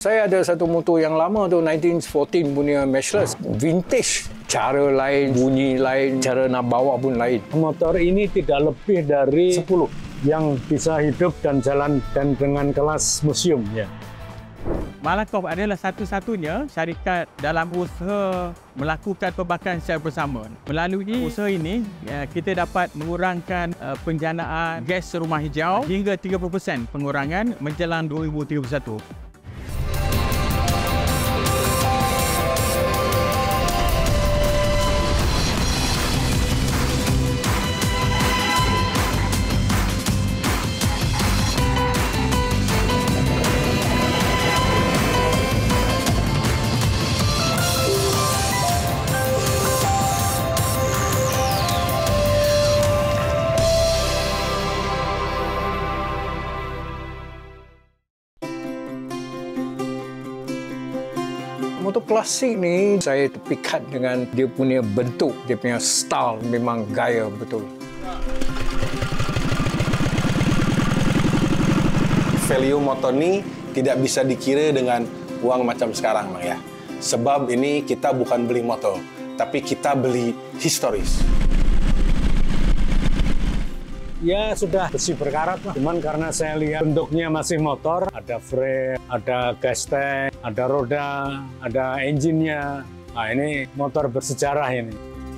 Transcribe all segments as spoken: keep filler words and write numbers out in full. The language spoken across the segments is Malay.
Saya ada satu motor yang lama tu, nineteen fourteen punya Matchless. Vintage. Cara lain, bunyi lain, cara nak bawa pun lain. Motor ini tidak lebih dari sepuluh yang bisa hidup dan jalan dan dengan kelas museum. Ya. Malakoff adalah satu-satunya syarikat dalam usaha melakukan pembakaran secara bersama. Melalui usaha ini, kita dapat mengurangkan penjanaan gas rumah hijau hingga tiga puluh peratus pengurangan menjelang dua ribu tiga puluh satu. Motor klasik ni saya terpikat dengan dia punya bentuk, dia punya style, memang gaya betul. Value motor ni tidak bisa dikira dengan uang macam sekarang, Bang, ya. Sebab ini kita bukan beli motor, tapi kita beli historis. Ya sudah besi berkarat lah. Cuman karena saya lihat bentuknya masih motor, ada frame, ada gas tank, ada roda, ada engine-nya. Nah ini motor bersejarah ini.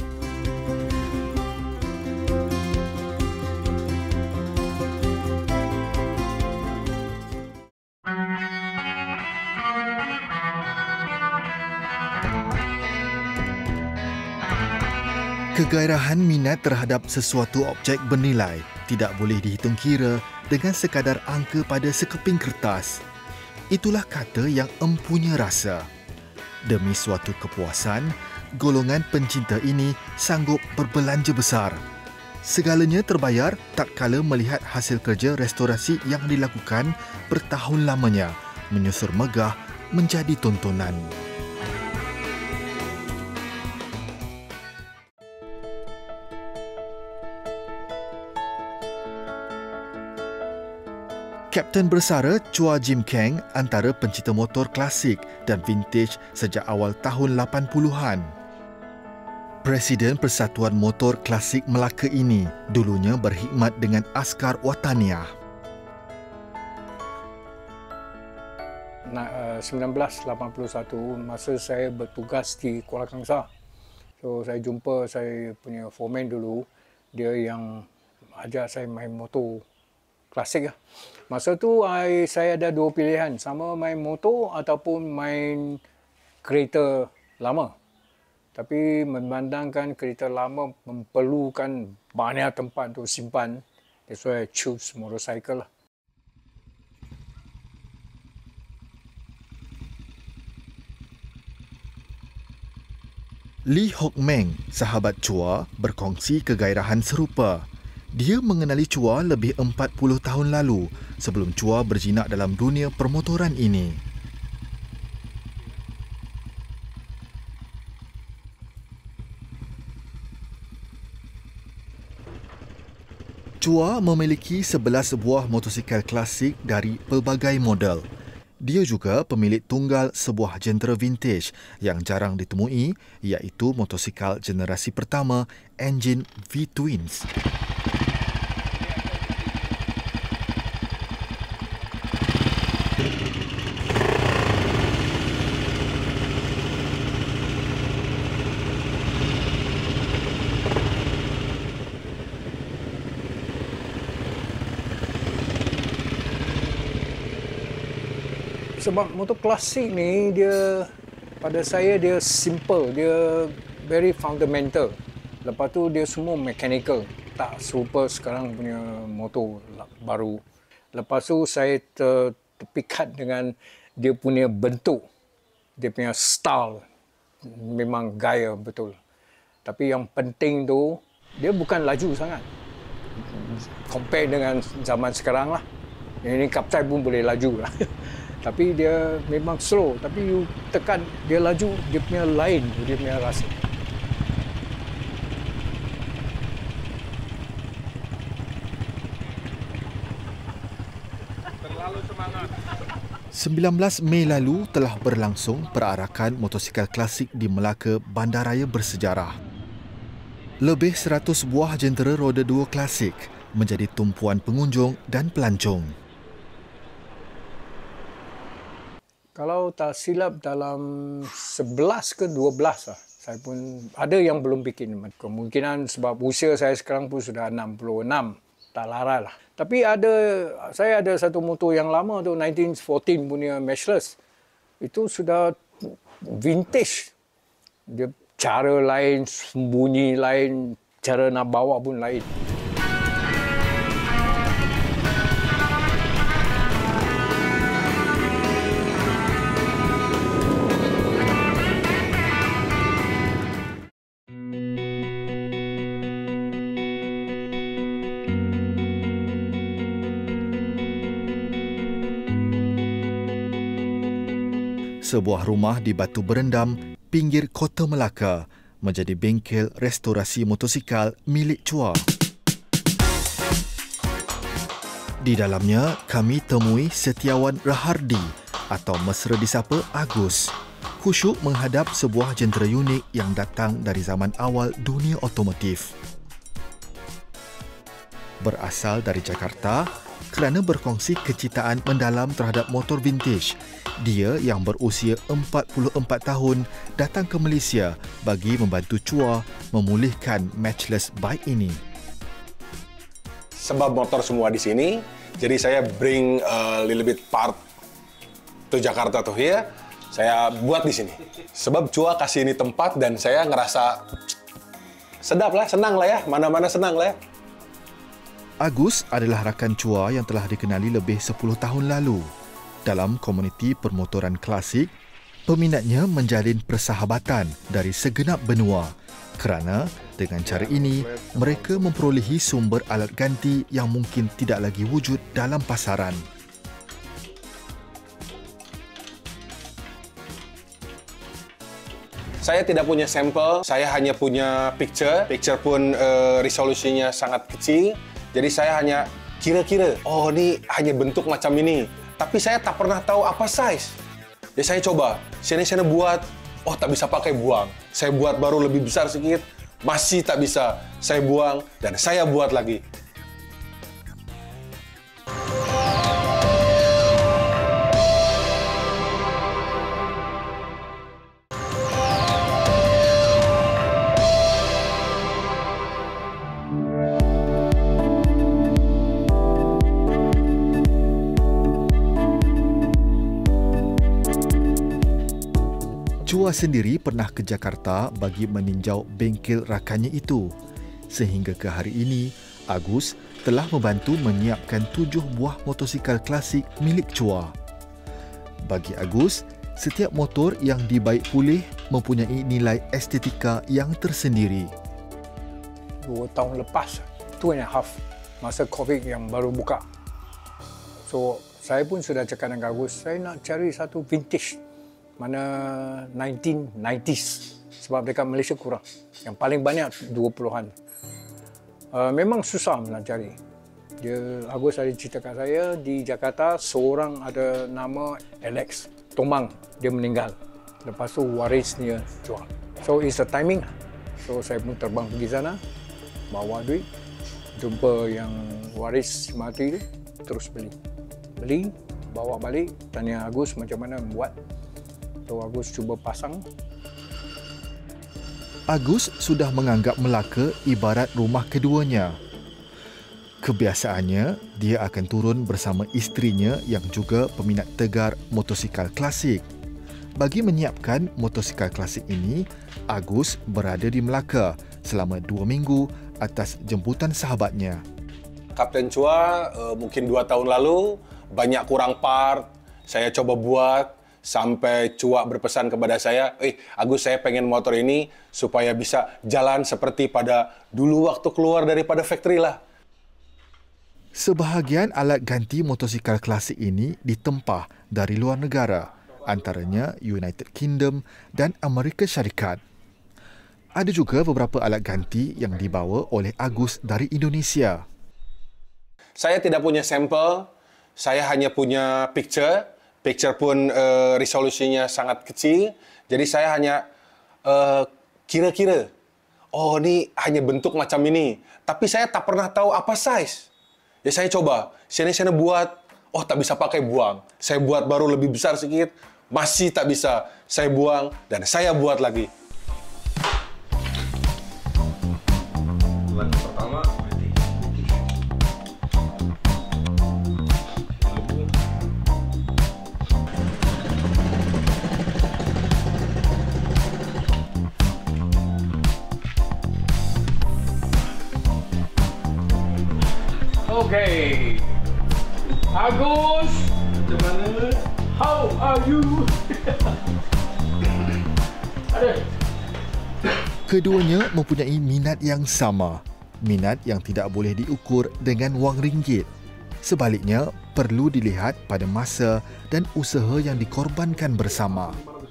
Kegairahan minat terhadap sesuatu objek bernilai tidak boleh dihitung kira dengan sekadar angka pada sekeping kertas. Itulah kata yang empunya rasa. Demi suatu kepuasan, golongan pencinta ini sanggup berbelanja besar. Segalanya terbayar tatkala melihat hasil kerja restorasi yang dilakukan bertahun lamanya menyusur megah menjadi tontonan. Kapten bersara Chua Jim Kang antara pencinta motor klasik dan vintage sejak awal tahun lapan puluhan. Presiden Persatuan Motor Klasik Melaka ini dulunya berkhidmat dengan Askar Wataniah. sembilan belas lapan puluh satu, masa saya bertugas di Kuala Kangsar. So, saya jumpa saya punya foreman dulu. Dia yang ajak saya main motor klasik lah. Masa tu saya ada dua pilihan, sama main motor ataupun main kereta lama. Tapi memandangkan kereta lama memerlukan banyak tempat untuk simpan, that's why I choose motorcycle lah. Lee Hock Meng, sahabat Chua, berkongsi kegairahan serupa. Dia mengenali Chua lebih empat puluh tahun lalu sebelum Chua berjinak dalam dunia permotoran ini. Chua memiliki sebelas buah motosikal klasik dari pelbagai model. Dia juga pemilik tunggal sebuah jentera vintage yang jarang ditemui, iaitu motosikal generasi pertama enjin V-Twins. Sebab motor klasik ni dia pada saya dia simple, dia very fundamental. Lepas tu dia semua mechanical, tak serupa sekarang punya motor baru. Lepas tu saya ter, terpikat dengan dia punya bentuk, dia punya style, memang gaya betul. Tapi yang penting tu dia bukan laju sangat. Compare dengan zaman sekarang lah. Ini Kaptai pun boleh laju lah. Tapi dia memang slow. Tapi you tekan dia laju, dia punya lain, dia punya rasa. Terlalu semangat. sembilan belas Mei lalu telah berlangsung perarakan motosikal klasik di Melaka Bandaraya bersejarah. Lebih seratus buah jentera roda dua klasik menjadi tumpuan pengunjung dan pelancong. Kalau tak silap dalam sebelas ke dua belas lah. Saya pun ada yang belum bikin. Kemungkinan sebab usia saya sekarang pun sudah enam puluh enam. Tak lara lah. Tapi ada, saya ada satu motor yang lama tu, nineteen fourteen punya Matchless. Itu sudah vintage. Dia cara lain, bunyi lain, cara nak bawa pun lain. Sebuah rumah di Batu Berendam, pinggir Kota Melaka, menjadi bengkel restorasi motosikal milik Chua. Di dalamnya, kami temui Setiawan Rahardi atau mesra disapa Agus. Khusyuk menghadap sebuah jentera unik yang datang dari zaman awal dunia otomotif. Berasal dari Jakarta, kerana berkongsi kecintaan mendalam terhadap motor vintage, dia yang berusia empat puluh empat tahun datang ke Malaysia bagi membantu Chua memulihkan Matchless bike ini. Sebab motor semua di sini, jadi saya bring a little bit part to Jakarta to here, saya buat di sini. Sebab Chua kasih ini tempat dan saya ngerasa sedap lah, senang lah ya, mana-mana senang lah ya. Agus adalah rakan Chua yang telah dikenali lebih sepuluh tahun lalu. Dalam komuniti permotoran klasik, peminatnya menjalin persahabatan dari segenap benua kerana dengan cara ini mereka memperolehi sumber alat ganti yang mungkin tidak lagi wujud dalam pasaran. Saya tidak punya sampel, saya hanya punya picture. Picture pun uh, resolusinya sangat kecil. Jadi saya hanya kira-kira, oh ini hanya bentuk macam ini. Tapi saya tak pernah tahu apa size. Jadi saya coba, sini-sini buat, oh tak bisa pakai, buang. Saya buat baru lebih besar sedikit, masih tak bisa. Saya buang dan saya buat lagi. Chua sendiri pernah ke Jakarta bagi meninjau bengkel rakannya itu. Sehingga ke hari ini, Agus telah membantu menyiapkan tujuh buah motosikal klasik milik Chua. Bagi Agus, setiap motor yang dibaik pulih mempunyai nilai estetika yang tersendiri. Dua tahun lepas, two and a half, masa COVID yang baru buka. So, saya pun sudah cakap dengan Agus, saya nak cari satu vintage. Mana nineteen nineties, sebab dekat Malaysia kurang. Yang paling banyak dua puluhan. Uh, memang susah nak cari. Dia, Agus ada ceritakan saya, di Jakarta seorang ada nama Alex Tomang, dia meninggal. Lepas tu warisnya jual. So it's a timing. So saya pun terbang pergi sana, bawa duit, jumpa yang waris mati tu, terus beli. Beli, bawa balik, tanya Agus macam mana buat. So Agus cuba pasang. Agus sudah menganggap Melaka ibarat rumah keduanya. Kebiasaannya, dia akan turun bersama isterinya yang juga peminat tegar motosikal klasik. Bagi menyiapkan motosikal klasik ini, Agus berada di Melaka selama dua minggu atas jemputan sahabatnya. Kapten Chua uh, mungkin dua tahun lalu, banyak kurang part, saya coba buat. Sampai Chua berpesan kepada saya, eh Agus, saya pengen motor ini supaya bisa jalan seperti pada dulu waktu keluar daripada factory lah. Sebahagian alat ganti motosikal klasik ini ditempah dari luar negara, antaranya United Kingdom dan Amerika Syarikat. Ada juga beberapa alat ganti yang dibawa oleh Agus dari Indonesia. Saya tidak punya sampel, saya hanya punya picture. Picture pun uh, resolusinya sangat kecil. Jadi saya hanya uh, kira-kira, oh ini hanya bentuk macam ini. Tapi saya tak pernah tahu apa size. Ya saya coba, sini-sini buat, oh tak bisa pakai, buang. Saya buat baru lebih besar sedikit, masih tak bisa. Saya buang dan saya buat lagi. Langkah pertama, Okay, Agus, macam mana? How are you? Ada. Keduanya mempunyai minat yang sama, minat yang tidak boleh diukur dengan wang ringgit. Sebaliknya, perlu dilihat pada masa dan usaha yang dikorbankan bersama.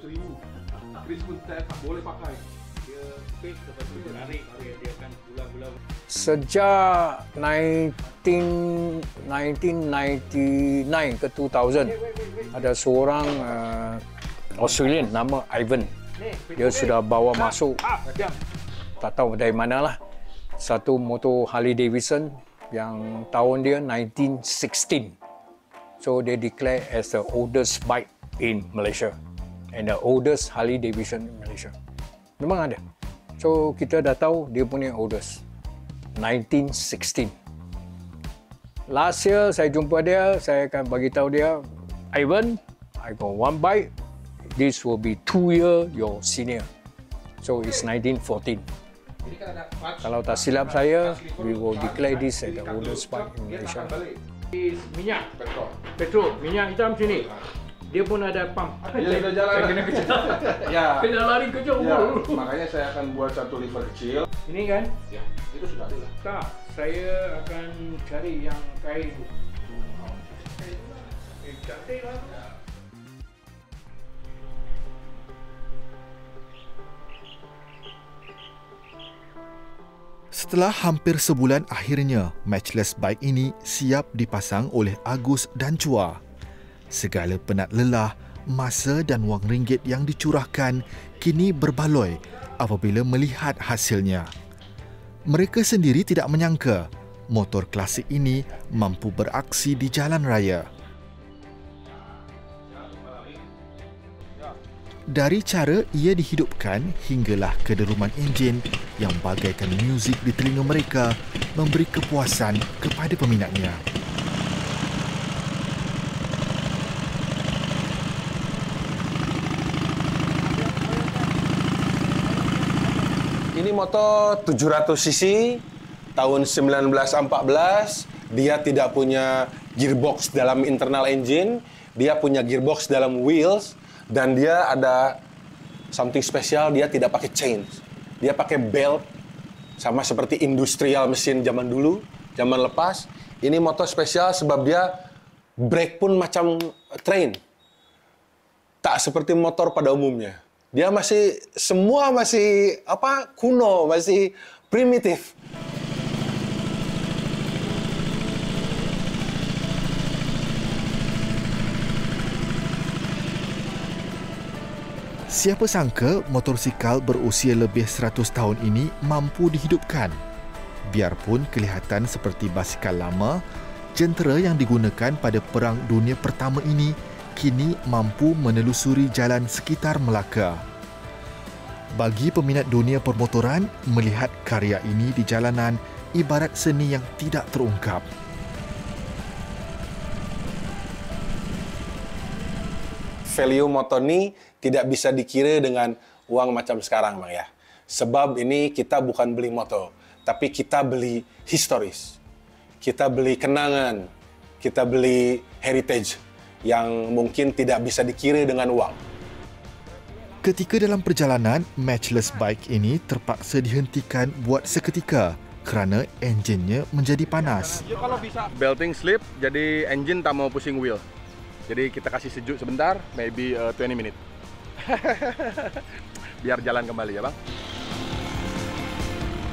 Sejak nineteen ninety-nine ke two thousand, ada seorang uh, Australian nama Ivan. Dia sudah bawa masuk, tak tahu dari mana lah, satu motor Harley Davidson yang tahun dia nineteen sixteen. So they declare as the oldest bike in Malaysia and the oldest Harley Davidson in Malaysia. Memang ada. So kita dah tahu dia punya oldest. nineteen sixteen. Last year saya jumpa dia, saya akan bagi tahu dia, Ivan, I got one bike. This will be two year your senior. So it's nineteen fourteen. Kalau tak silap saya, we will declare this as the oldest bike in Malaysia. Minyak, petrol, petrol, minyak hitam sini. Dia pun ada pump. Dia sudah jalan. Saya kena kejar. Ya. Kena lari kejar. Ya, makanya saya akan buat satu lever kecil. Ini kan? Ya, itu sudah ada. Tak, saya akan cari yang kain. Eh, cantik lah. Setelah hampir sebulan akhirnya, matchless bike ini siap dipasang oleh Agus dan Chua. Segala penat lelah, masa dan wang ringgit yang dicurahkan kini berbaloi apabila melihat hasilnya. Mereka sendiri tidak menyangka motor klasik ini mampu beraksi di jalan raya. Dari cara ia dihidupkan hinggalah kederuman enjin yang bagaikan muzik di telinga mereka memberi kepuasan kepada peminatnya. Ini motor tujuh ratus cc tahun seribu sembilan ratus empat belas. Dia tidak punya gearbox dalam internal engine, dia punya gearbox dalam wheels. Dan dia ada something spesial, dia tidak pakai chain. Dia pakai belt, sama seperti industrial mesin zaman dulu, zaman lepas. Ini motor spesial sebab dia brake pun macam train. Tak seperti motor pada umumnya. Dia masih, semua masih apa kuno, masih primitif. Siapa sangka motosikal berusia lebih seratus tahun ini mampu dihidupkan. Biarpun kelihatan seperti basikal lama, jentera yang digunakan pada Perang Dunia Pertama ini kini mampu menelusuri jalan sekitar Melaka. Bagi peminat dunia permotoran, melihat karya ini di jalanan ibarat seni yang tidak terungkap. Value motor ni tidak bisa dikira dengan uang macam sekarang, Bang ya. Sebab ini kita bukan beli motor, tapi kita beli historis. Kita beli kenangan, kita beli heritage yang mungkin tidak bisa dikira dengan uang. Ketika dalam perjalanan, matchless bike ini terpaksa dihentikan buat seketika kerana enjinnya menjadi panas. Kalau bisa belting slip, jadi engine tak mau pusing wheel. Jadi kita kasih sejuk sebentar, maybe uh, twenty minutes. Biar jalan kembali ya, Bang.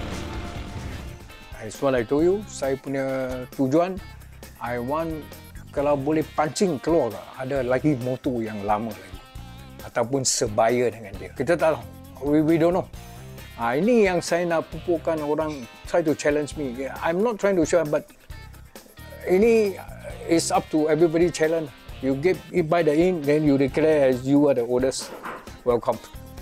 As what I told you, saya punya tujuan, I want kalau boleh pancing keluar, ada lagi motor yang lama lagi. Ataupun sebaya dengan dia. Kita tak tahu. We, we don't know. Ha, ini yang saya nak pupukkan orang try to challenge me. I'm not trying to show, but ini is up to everybody challenge. You get it by the in, then you declare as you are the oldest. Welcome.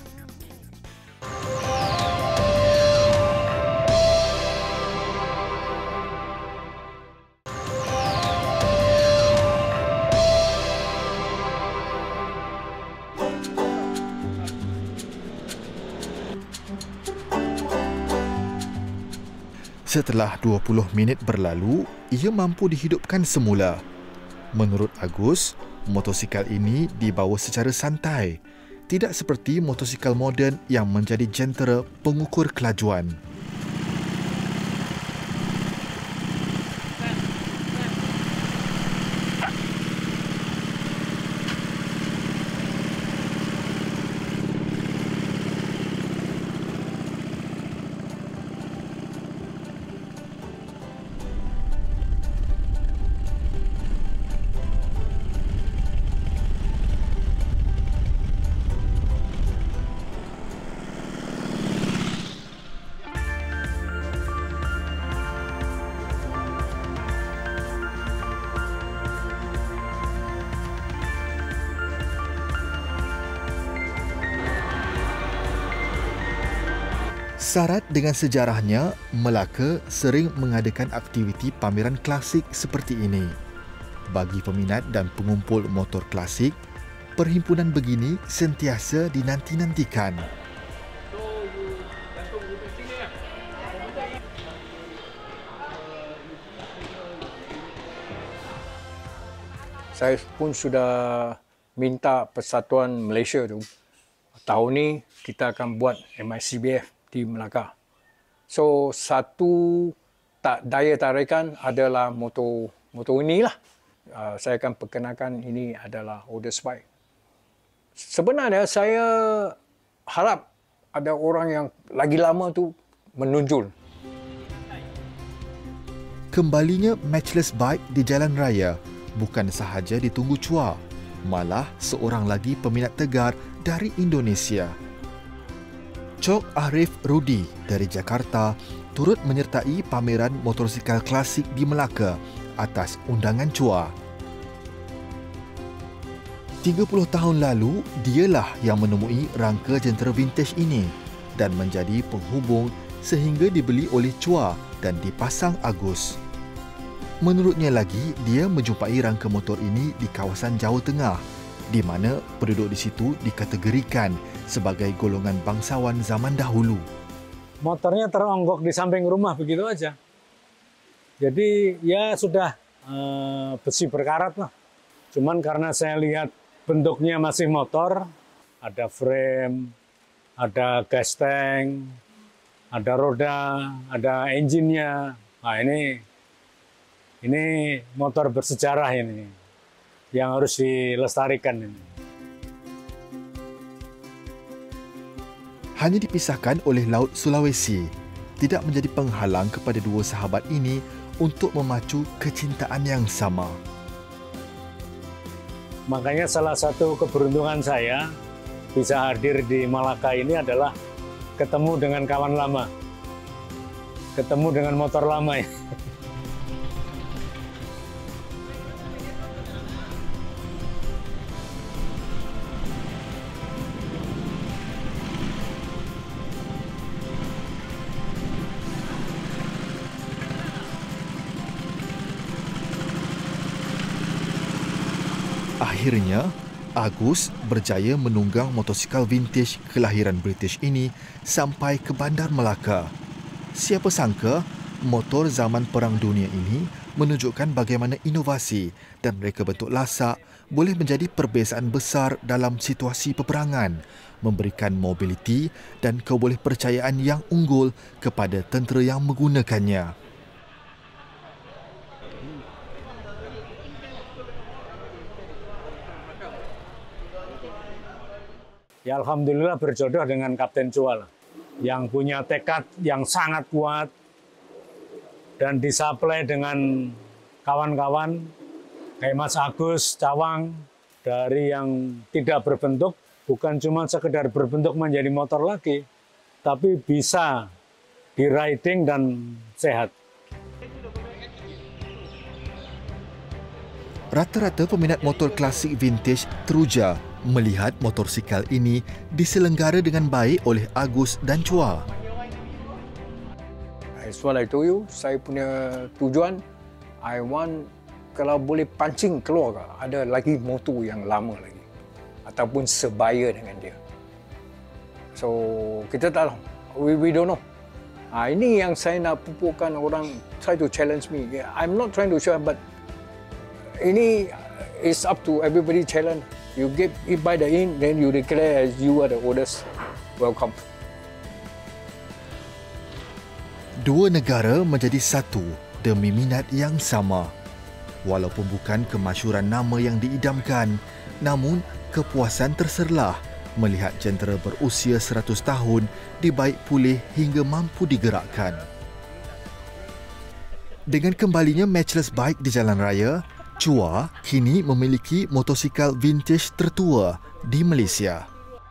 Setelah dua puluh minit berlalu, ia mampu dihidupkan semula. Menurut Agus, motosikal ini dibawa secara santai, tidak seperti motosikal moden yang menjadi jentera pengukur kelajuan. Syarat dengan sejarahnya, Melaka sering mengadakan aktiviti pameran klasik seperti ini. Bagi peminat dan pengumpul motor klasik, perhimpunan begini sentiasa dinanti-nantikan. Saya pun sudah minta Persatuan Malaysia tu, tahun ni kita akan buat M I C B F di Melaka. So, satu tak daya tarikan adalah motor motor inilah. Uh, saya akan perkenalkan ini adalah oldest bike. Sebenarnya saya harap ada orang yang lagi lama tu menonjol. Kembalinya Matchless Bike di jalan raya bukan sahaja ditunggu cua, malah seorang lagi peminat tegar dari Indonesia. Cok Arif Rudi dari Jakarta turut menyertai pameran motosikal klasik di Melaka atas undangan cua. tiga puluh tahun lalu, dialah yang menemui rangka jentera vintage ini dan menjadi penghubung sehingga dibeli oleh cua dan dipasang Agus. Menurutnya lagi, dia menjumpai rangka motor ini di kawasan Jawa Tengah, di mana penduduk di situ dikategorikan sebagai golongan bangsawan zaman dahulu. Motornya teronggok di samping rumah begitu aja. Jadi ya sudah eh, besi berkarat lah. Cuman karena saya lihat bentuknya masih motor, ada frame, ada gas tank, ada roda, ada engine-nya. Nah ini, ini motor bersejarah ini, yang harus dilestarikan ini. Hanya dipisahkan oleh Laut Sulawesi, tidak menjadi penghalang kepada dua sahabat ini untuk memacu kecintaan yang sama. Makanya salah satu keberuntungan saya bisa hadir di Melaka ini adalah ketemu dengan kawan lama, ketemu dengan motor lama ya. Akhirnya, Agus berjaya menunggang motosikal vintage kelahiran British ini sampai ke Bandar Melaka. Siapa sangka, motor zaman Perang Dunia ini menunjukkan bagaimana inovasi dan reka bentuk lasak boleh menjadi perbezaan besar dalam situasi peperangan, memberikan mobiliti dan kebolehpercayaan yang unggul kepada tentera yang menggunakannya. Ya alhamdulillah berjodoh dengan Kapten Chua lah, yang punya tekad yang sangat kuat dan disuplai dengan kawan-kawan Kayak Mas Agus Cawang, dari yang tidak berbentuk, bukan cuma sekedar berbentuk menjadi motor lagi, tapi bisa di-riding dan sehat. Rata-rata peminat motor klasik vintage teruja melihat motosikal ini diselenggara dengan baik oleh Agus dan Chua. As what I told you, saya punya tujuan, I want kalau boleh pancing keluar, ada lagi motor yang lama lagi. Ataupun sebaya dengan dia. So, kita tak tahu. We, we don't know. Ha, ini yang saya nak pupukkan orang try to challenge me. Yeah, I'm not trying to show, but ini is up to everybody challenge. You get it by the in, then you declare as you are the oldest. Welcome. Dua negara menjadi satu demi minat yang sama. Walaupun bukan kemasyhuran nama yang diidamkan, namun kepuasan terserlah melihat jentera berusia seratus tahun dibaik pulih hingga mampu digerakkan. Dengan kembalinya matchless bike di jalan raya, Chua kini memiliki motosikal vintage tertua di Malaysia.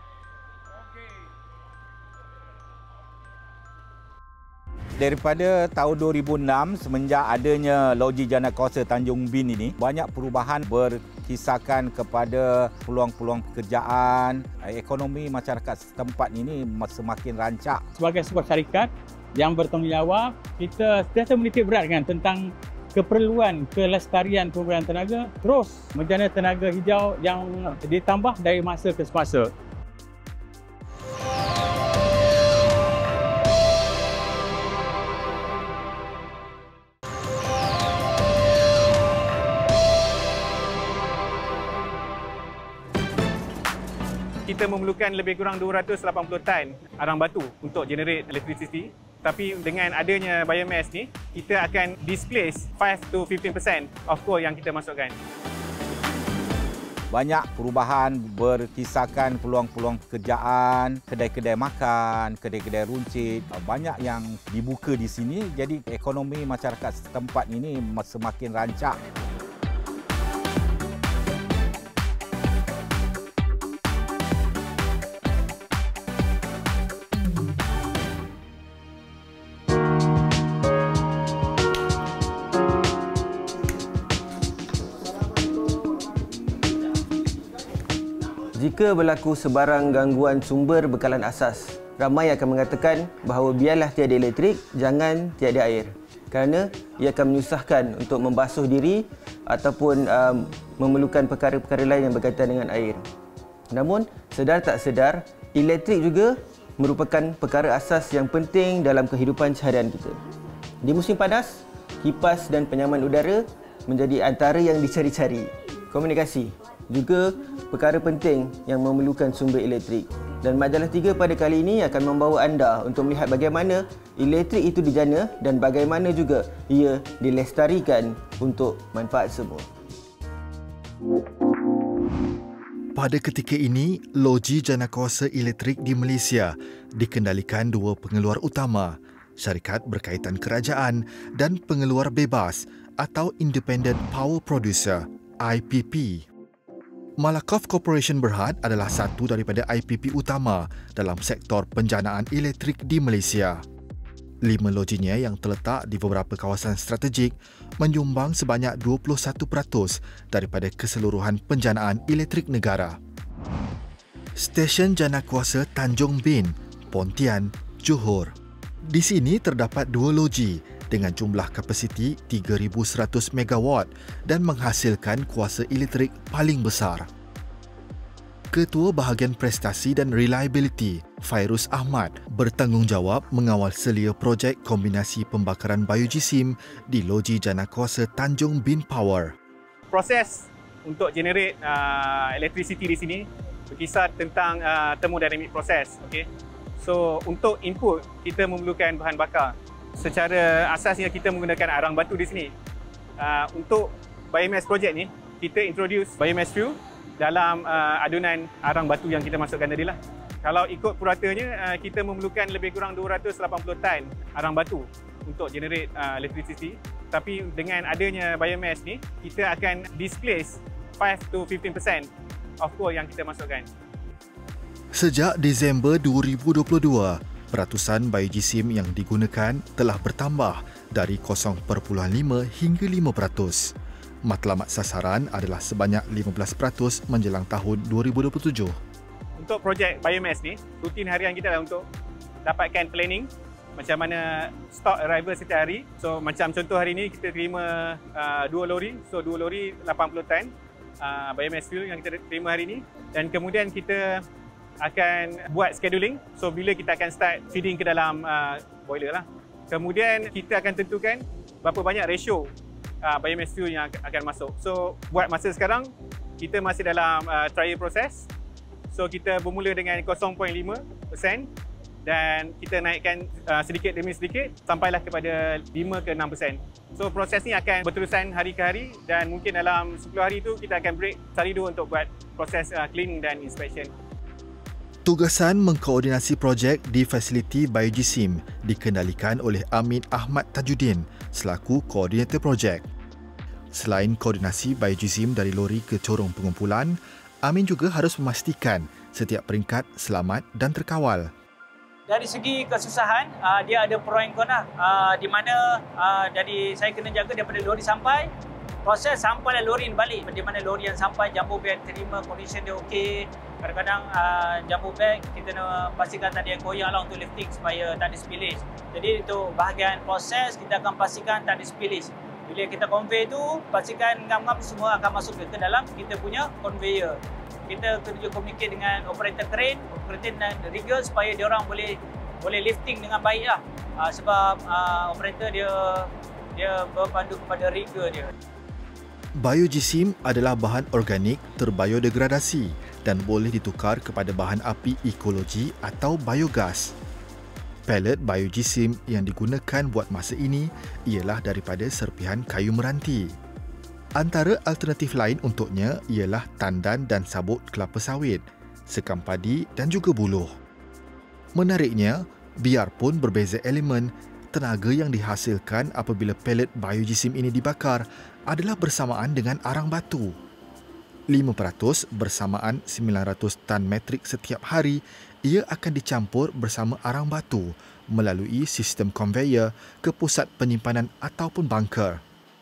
Daripada tahun dua ribu enam, semenjak adanya Loji Jana Kawasan Tanjung Bin ini, banyak perubahan berkisahkan kepada peluang-peluang pekerjaan, ekonomi masyarakat setempat ini semakin rancak. Sebagai sebuah syarikat yang bertanggungjawab, kita sentiasa menitik beratkan tentang keperluan kelestarian penggunaan tenaga, terus menjana tenaga hijau yang ditambah dari masa ke semasa. Kita memerlukan lebih kurang dua ratus lapan puluh tan arang batu untuk generate electricity. Tapi dengan adanya biomass ni, kita akan displace five to fifteen percent of coal yang kita masukkan. Banyak perubahan berkisahkan peluang-peluang pekerjaan, kedai-kedai makan, kedai-kedai runcit, banyak yang dibuka di sini. Jadi ekonomi masyarakat setempat ini semakin rancak. Jika berlaku sebarang gangguan sumber bekalan asas, ramai akan mengatakan bahawa biarlah tiada elektrik, jangan tiada air. Kerana ia akan menyusahkan untuk membasuh diri ataupun um, memerlukan perkara-perkara lain yang berkaitan dengan air. Namun, sedar tak sedar, elektrik juga merupakan perkara asas yang penting dalam kehidupan seharian kita. Di musim panas, kipas dan penyaman udara menjadi antara yang dicari-cari. Komunikasi juga perkara penting yang memerlukan sumber elektrik. Dan Majalah tiga pada kali ini akan membawa anda untuk melihat bagaimana elektrik itu dijana dan bagaimana juga ia dilestarikan untuk manfaat semua. Pada ketika ini, Loji Jana Kawasan Elektrik di Malaysia dikendalikan dua pengeluar utama, syarikat berkaitan kerajaan dan pengeluar bebas atau Independent Power Producer, I P P. Malakoff Corporation Berhad adalah satu daripada I P P utama dalam sektor penjanaan elektrik di Malaysia. Lima lojinya yang terletak di beberapa kawasan strategik menyumbang sebanyak dua puluh satu peratus daripada keseluruhan penjanaan elektrik negara. Stesen Jana Kuasa Tanjung Bin, Pontian, Johor. Di sini terdapat dua loji dengan jumlah kapasiti tiga ribu seratus megawatt dan menghasilkan kuasa elektrik paling besar. Ketua Bahagian Prestasi dan Reliability, Fairuz Ahmad, bertanggungjawab mengawal selia projek kombinasi pembakaran biojisim di Loji Jana Kuasa Tanjung Bin Power. Proses untuk generate uh, electricity di sini berkisar tentang uh, thermodynamic process. Okay? So, untuk input, kita memerlukan bahan bakar. Secara asasnya kita menggunakan arang batu di sini. Uh, untuk biomass project ni, kita introduce biomass fuel dalam uh, adunan arang batu yang kita masukkan tadi lah. Kalau ikut puratanya, uh, kita memerlukan lebih kurang dua ratus lapan puluh tan arang batu untuk generate uh, electricity. Tapi dengan adanya biomass ni, kita akan displace five to fifteen percent of coal yang kita masukkan. Sejak Disember dua ribu dua puluh dua, peratusan biojisim yang digunakan telah bertambah dari kosong perpuluhan lima hingga lima peratus. Matlamat sasaran adalah sebanyak lima belas peratus menjelang tahun dua ribu dua puluh tujuh. Untuk projek biomass ni, rutin harian kita adalah untuk dapatkan planning macam mana stock arrival setiap hari. So macam contoh hari ni kita terima uh, dua lori. So dua lori lapan puluh tan uh, biomass fuel yang kita terima hari ni. Dan kemudian kita akan buat scheduling. So bila kita akan start feeding ke dalam uh, boiler lah. Kemudian kita akan tentukan berapa banyak ratio uh, biomass fuel yang akan masuk. So buat masa sekarang kita masih dalam uh, trial process. So kita bermula dengan kosong perpuluhan lima peratus dan kita naikkan uh, sedikit demi sedikit sampailah kepada lima ke enam peratus. So proses ni akan berterusan hari ke hari dan mungkin dalam sepuluh hari tu kita akan break sehari dua untuk buat proses uh, cleaning dan inspection. Tugasan mengkoordinasi projek di fasiliti biojisim dikendalikan oleh Amin Ahmad Tajuddin selaku koordinator projek. Selain koordinasi biojisim dari lori ke corong pengumpulan, Amin juga harus memastikan setiap peringkat selamat dan terkawal. Dari segi kesusahan, uh, dia ada pro and con lah. Uh, di mana uh, dari saya kena jaga daripada lori sampai, proses sampailah lori balik. Di mana lori yang sampai, jumbo bag terima, condition dia okey. Kadang-kadang uh, jumbo bag kita nak pastikan tak ada yang goyang lah untuk lifting supaya tak ada spillage. Jadi untuk bahagian proses kita akan pastikan tak ada spillage. Bila kita convey tu, pastikan ngam-ngam semua akan masuk ke dalam kita punya conveyor. Kita kena communicate dengan operator crane, operator dan rigger supaya dia orang boleh boleh lifting dengan baik lah. Uh, sebab uh, operator dia dia berpandu kepada rigger dia. Biojisim adalah bahan organik terbiodegradasi dan boleh ditukar kepada bahan api ekologi atau biogas. Pellet biojisim yang digunakan buat masa ini ialah daripada serpihan kayu meranti. Antara alternatif lain untuknya ialah tandan dan sabut kelapa sawit, sekam padi dan juga buluh. Menariknya, biarpun berbeza elemen, tenaga yang dihasilkan apabila pellet biojisim ini dibakar adalah bersamaan dengan arang batu. lima peratus bersamaan sembilan ratus tan metrik setiap hari, ia akan dicampur bersama arang batu melalui sistem conveyor ke pusat penyimpanan ataupun bunker.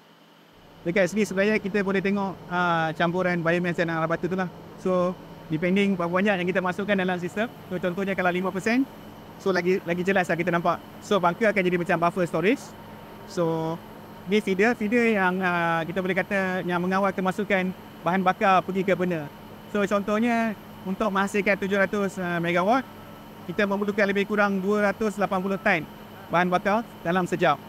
Dekat sini sebenarnya kita boleh tengok uh, campuran biomass dan arang batu tu lah. So depending berapa banyak yang kita masukkan dalam sistem. So contohnya kalau lima peratus, so lagi lagi jelas lah kita nampak. So bunker akan jadi macam buffer storage. So ni feeder, feeder yang uh, kita boleh kata yang mengawal kemasukan bahan bakar pergi ke burner. So contohnya untuk menghasilkan tujuh ratus megawatt, kita memerlukan lebih kurang dua ratus lapan puluh tan bahan bakar dalam sejam.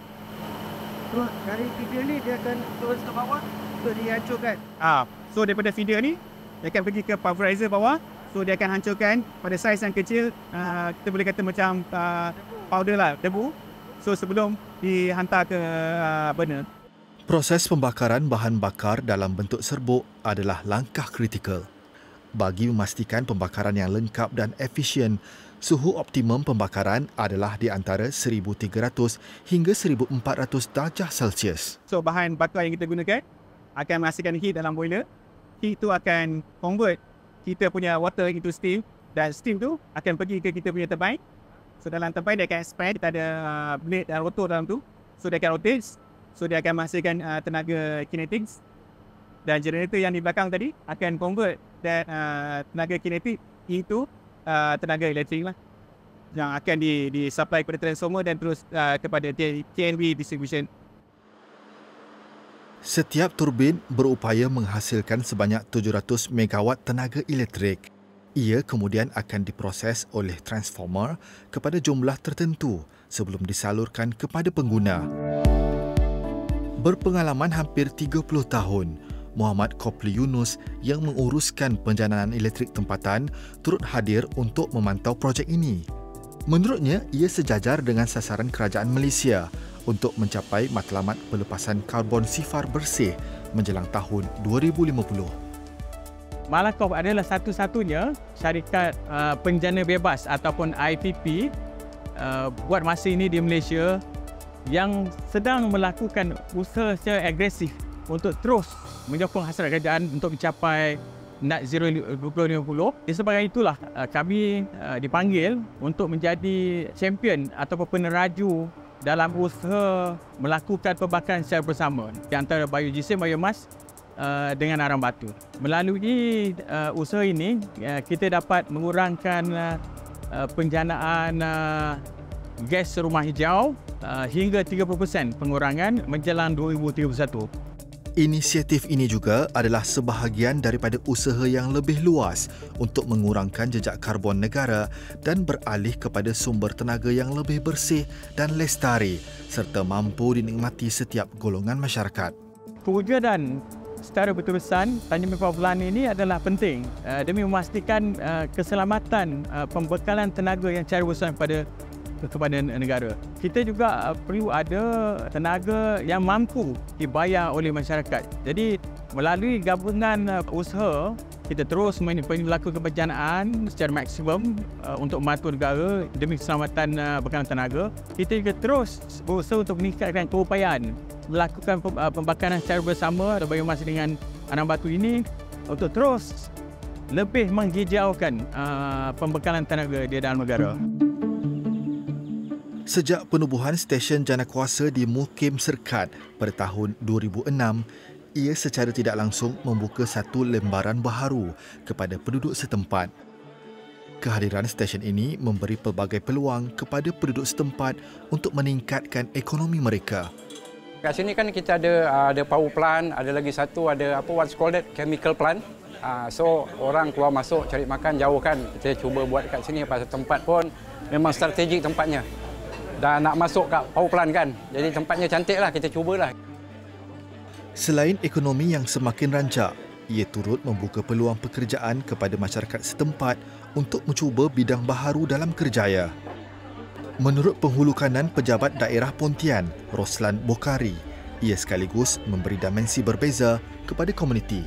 So dari feeder ni dia akan turun ke bawah untuk dihancurkan. Ah, so daripada feeder ni dia akan pergi ke pulverizer bawah. So dia akan hancurkan pada saiz yang kecil, uh, kita boleh kata macam uh, powder lah, debu. So sebelum dihantar ke uh, burner. Proses pembakaran bahan bakar dalam bentuk serbuk adalah langkah kritikal. Bagi memastikan pembakaran yang lengkap dan efisien, suhu optimum pembakaran adalah di antara seribu tiga ratus hingga seribu empat ratus darjah Celsius. So bahan bakar yang kita gunakan akan menghasilkan heat dalam boiler. Heat itu akan convert kita punya water into steam dan steam tu akan pergi ke kita punya turbine. So dalam turbine dia akan expand, kita ada blade dan rotor dalam tu. So dia akan rotate. So dia akan menghasilkan uh, tenaga kinetics dan generator yang di belakang tadi akan convert dan uh, tenaga kinetik itu uh, tenaga elektrik lah yang akan di, di supply kepada transformer dan terus uh, kepada T N B distribution. Setiap turbin berupaya menghasilkan sebanyak tujuh ratus megawatt tenaga elektrik. Ia kemudian akan diproses oleh transformer kepada jumlah tertentu sebelum disalurkan kepada pengguna. Berpengalaman hampir tiga puluh tahun, Muhammad Kopli Yunus yang menguruskan penjanaan elektrik tempatan turut hadir untuk memantau projek ini. Menurutnya, ia sejajar dengan sasaran kerajaan Malaysia untuk mencapai matlamat pelepasan karbon sifar bersih menjelang tahun dua ribu lima puluh. Malakoff adalah satu-satunya syarikat uh, penjana bebas ataupun I P P uh, buat masa ini di Malaysia yang sedang melakukan usaha secara agresif untuk terus menyokong hasrat kerajaan untuk mencapai net zero dua ribu lima puluh. Disebabkan itulah kami dipanggil untuk menjadi champion ataupun peneraju dalam usaha melakukan pembakaran secara bersama di antara biogeosim, biomas dengan arang batu. Melalui usaha ini, kita dapat mengurangkan penjanaan gas rumah hijau uh, hingga tiga puluh peratus pengurangan menjelang dua ribu tiga puluh satu. Inisiatif ini juga adalah sebahagian daripada usaha yang lebih luas untuk mengurangkan jejak karbon negara dan beralih kepada sumber tenaga yang lebih bersih dan lestari serta mampu dinikmati setiap golongan masyarakat. Kewujudan secara berterusan Tanjung Power Plant ini adalah penting uh, demi memastikan uh, keselamatan uh, pembekalan tenaga yang secara bersama pada kepada negara. Kita juga perlu ada tenaga yang mampu dibayar oleh masyarakat. Jadi melalui gabungan usaha, kita terus melakukan kebencanaan secara maksimum untuk membantu negara demi keselamatan bekalan tenaga. Kita juga terus berusaha untuk meningkatkan keupayaan melakukan pembakaran secara bersama biomas dengan arang batu ini untuk terus lebih menghijaukan pembekalan tenaga di dalam negara. Sejak penubuhan stesen janakuasa di Mukim Serkat pada tahun dua ribu enam, ia secara tidak langsung membuka satu lembaran baharu kepada penduduk setempat. Kehadiran stesen ini memberi pelbagai peluang kepada penduduk setempat untuk meningkatkan ekonomi mereka. Kat sini kan kita ada ada power plant, ada lagi satu ada apa what's called that chemical plant. Uh, so orang keluar masuk cari makan jauh kan. Kita cuba buat kat sini pasal tempat pun memang strategik tempatnya. Dan nak masuk kat power plant kan. Jadi tempatnya cantiklah, kita cubalah. Selain ekonomi yang semakin rancak, ia turut membuka peluang pekerjaan kepada masyarakat setempat untuk mencuba bidang baharu dalam kerjaya. Menurut penghulu kanan Pejabat Daerah Pontian, Roslan Bokhari, ia sekaligus memberi dimensi berbeza kepada komuniti.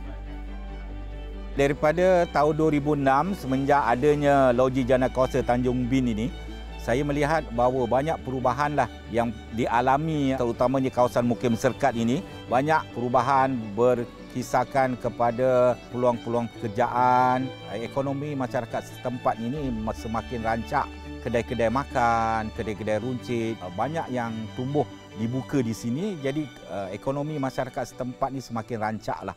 Daripada tahun dua ribu enam, semenjak adanya Loji Janakuasa Tanjung Bin ini, saya melihat bahawa banyak perubahanlah yang dialami terutamanya kawasan Mukim Serkat ini. Banyak perubahan berkisarkan kepada peluang-peluang pekerjaan, ekonomi masyarakat setempat ini semakin rancak. Kedai-kedai makan, kedai-kedai runcit, banyak yang tumbuh dibuka di sini. Jadi ekonomi masyarakat setempat ini semakin rancaklah.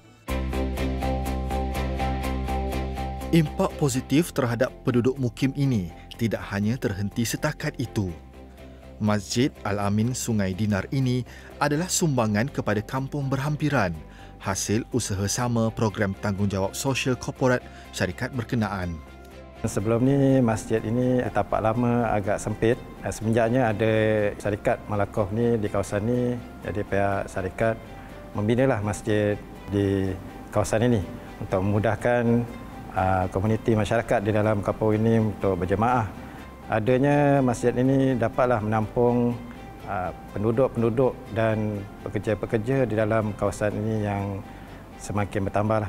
Impak positif terhadap penduduk Mukim ini tidak hanya terhenti setakat itu. Masjid Al-Amin Sungai Dinar ini adalah sumbangan kepada kampung berhampiran, hasil usaha sama program tanggungjawab sosial korporat syarikat berkenaan. Sebelum ni masjid ini tapak lama agak sempit. Semenjaknya ada syarikat Malakoff ni di kawasan ni, jadi pihak syarikat membinalah masjid di kawasan ini untuk memudahkan Uh, komuniti masyarakat di dalam kampung ini untuk berjemaah. Adanya masjid ini dapatlah menampung uh, penduduk-penduduk dan pekerja-pekerja di dalam kawasan ini yang semakin bertambahlah.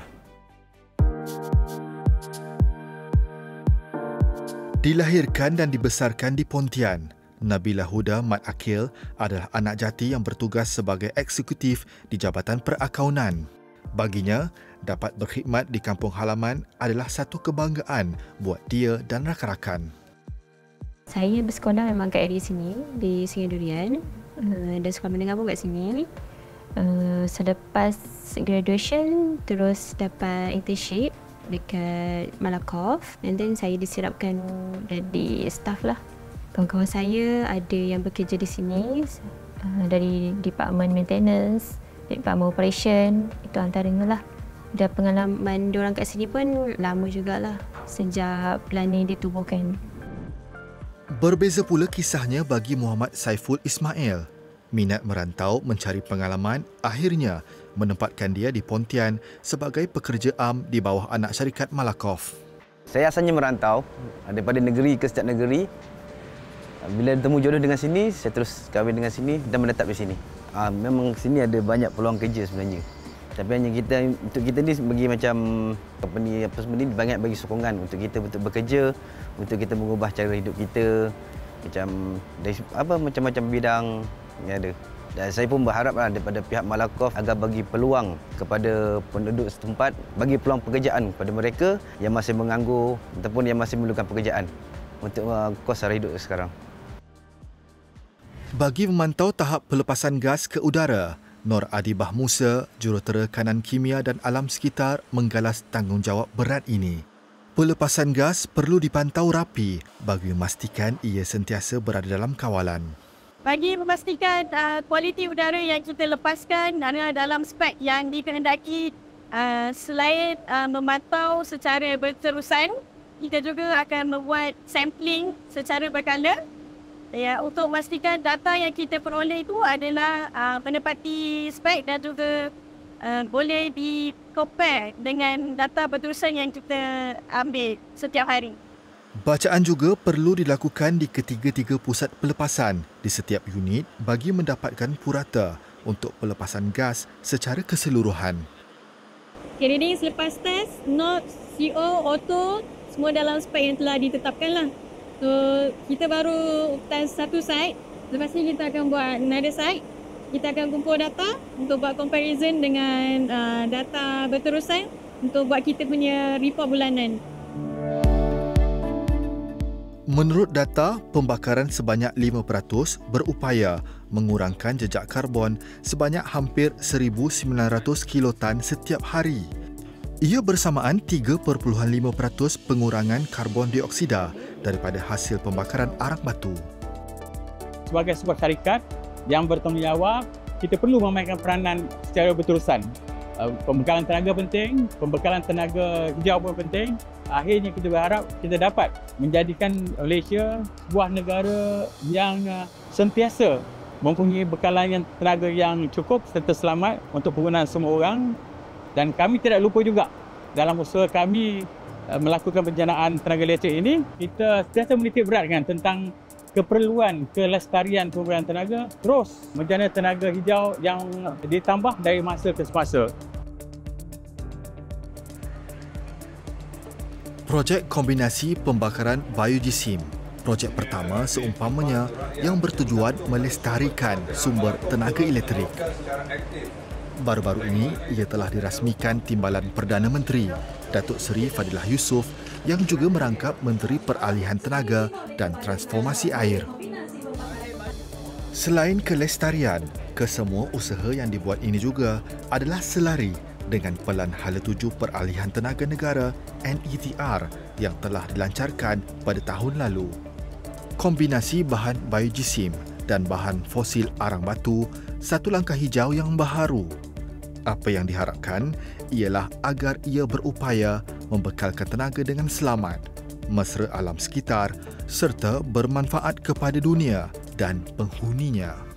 Dilahirkan dan dibesarkan di Pontian, Nabila Huda Mat Akil adalah anak jati yang bertugas sebagai eksekutif di Jabatan Perakaunan. Baginya, dapat berkhidmat di kampung halaman adalah satu kebanggaan buat dia dan rakan-rakan. Saya bersekolah memang kat area sini, di Sungai Durian. Uh, dan sekolah menengah pun kat sini. Uh, selepas graduation, terus dapat internship dekat Malakoff. And then saya diserapkan jadi staff lah. Kawan-kawan saya ada yang bekerja di sini uh, dari Department Maintenance, Department Operation, itu antaranya lah. Dan pengalaman diorang kat sini pun lama jugalah sejak plan ini ditubuhkan. Berbeza pula kisahnya bagi Muhammad Saiful Ismail. Minat merantau mencari pengalaman akhirnya menempatkan dia di Pontian sebagai pekerja am di bawah anak syarikat Malakoff. Saya asalnya merantau daripada negeri ke setiap negeri. Bila bertemu jodoh dengan sini, saya terus kahwin dengan sini dan menetap di sini. Uh, memang sini ada banyak peluang kerja sebenarnya. Tapi hanya kita, untuk kita ni bagi macam company apa semua ni banyak bagi sokongan untuk kita untuk bekerja, untuk kita mengubah cara hidup kita. Macam dari apa macam-macam bidang yang ada. Dan saya pun berharaplah daripada pihak Malakoff agar bagi peluang kepada penduduk setempat, bagi peluang pekerjaan kepada mereka yang masih menganggur ataupun yang masih memerlukan pekerjaan untuk uh, kos sara hidup sekarang. Bagi memantau tahap pelepasan gas ke udara, Nor Adibah Musa, Jurutera Kanan Kimia dan Alam Sekitar menggalas tanggungjawab berat ini. Pelepasan gas perlu dipantau rapi bagi memastikan ia sentiasa berada dalam kawalan. Bagi memastikan uh, kualiti udara yang kita lepaskan adalah dalam spek yang dikehendaki, uh, selain uh, memantau secara berterusan, kita juga akan membuat sampling secara berkala ya, untuk memastikan data yang kita peroleh itu adalah uh, menepati spek dan juga uh, boleh di-compare dengan data berterusan yang kita ambil setiap hari. Bacaan juga perlu dilakukan di ketiga-tiga pusat pelepasan di setiap unit bagi mendapatkan purata untuk pelepasan gas secara keseluruhan. Okay, ini selepas test, NOx, C O, auto, semua dalam spek yang telah ditetapkan lah. So, kita baru test satu site, lepas ni kita akan buat another site. Kita akan kumpul data untuk buat comparison dengan uh, data berterusan untuk buat kita punya report bulanan. Menurut data, pembakaran sebanyak lima peratus berupaya mengurangkan jejak karbon sebanyak hampir seribu sembilan ratus kilotan setiap hari. Ia bersamaan tiga perpuluhan lima peratus pengurangan karbon dioksida daripada hasil pembakaran arang batu. Sebagai sebuah syarikat yang bertanggungjawab, kita perlu memainkan peranan secara berterusan. Pembekalan tenaga penting, pembekalan tenaga hijau pun penting. Akhirnya kita berharap kita dapat menjadikan Malaysia sebuah negara yang sentiasa mempunyai bekalan yang tenaga yang cukup serta selamat untuk penggunaan semua orang. Dan kami tidak lupa juga dalam usaha kami melakukan penjanaan tenaga elektrik ini, kita sentiasa menitik beratkan tentang keperluan kelestarian penggunaan tenaga, terus menjana tenaga hijau yang ditambah dari masa ke semasa. Projek kombinasi pembakaran biojisim, projek pertama seumpamanya yang bertujuan melestarikan sumber tenaga elektrik. Baru-baru ini, ia telah dirasmikan Timbalan Perdana Menteri, Datuk Seri Fadilah Yusof yang juga merangkap Menteri Peralihan Tenaga dan Transformasi Air. Selain kelestarian, kesemua usaha yang dibuat ini juga adalah selari dengan Pelan Hala Tuju Peralihan Tenaga Negara N E T R yang telah dilancarkan pada tahun lalu. Kombinasi bahan biojisim dan bahan fosil arang batu, satu langkah hijau yang baharu. Apa yang diharapkan ialah agar ia berupaya membekalkan tenaga dengan selamat, mesra alam sekitar serta bermanfaat kepada dunia dan penghuninya.